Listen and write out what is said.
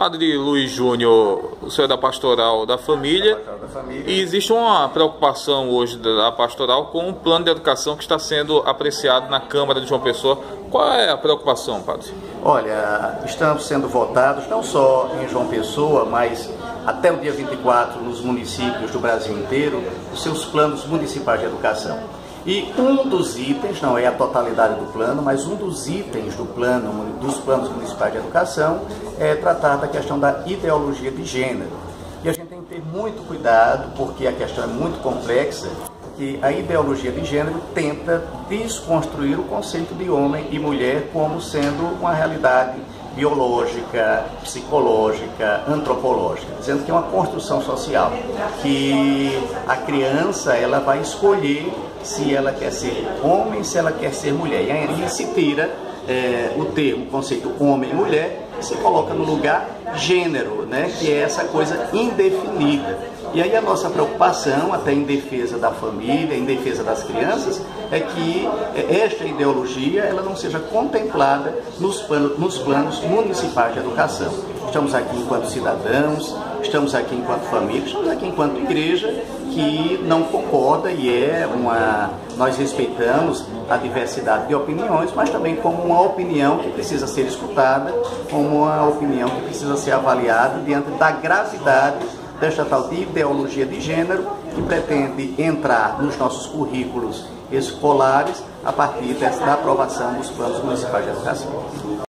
Padre Luiz Júnior, o senhor é da Pastoral da Família, e existe uma preocupação hoje da Pastoral com o plano de educação que está sendo apreciado na Câmara de João Pessoa. Qual é a preocupação, padre? Olha, estamos sendo votados não só em João Pessoa, mas até o dia 24 nos municípios do Brasil inteiro, os seus planos municipais de educação. E um dos itens, não é a totalidade do plano, mas um dos itens dos planos municipais de educação é tratar da questão da ideologia de gênero. E a gente tem que ter muito cuidado, porque a questão é muito complexa, que a ideologia de gênero tenta desconstruir o conceito de homem e mulher como sendo uma realidade biológica, psicológica, antropológica, dizendo que é uma construção social, que a criança ela vai escolher se ela quer ser homem, se ela quer ser mulher. E aí se tira o conceito homem e mulher e se coloca no lugar gênero, né, que é essa coisa indefinida. E aí a nossa preocupação, até em defesa da família, em defesa das crianças, é que esta ideologia ela não seja contemplada nos planos municipais de educação. Estamos aqui enquanto cidadãos, estamos aqui enquanto família, estamos aqui enquanto igreja que não concorda nós respeitamos a diversidade de opiniões, mas também como uma opinião que precisa ser escutada, como uma opinião que precisa ser avaliada diante da gravidade desta tal de ideologia de gênero que pretende entrar nos nossos currículos escolares a partir da aprovação dos planos municipais de educação.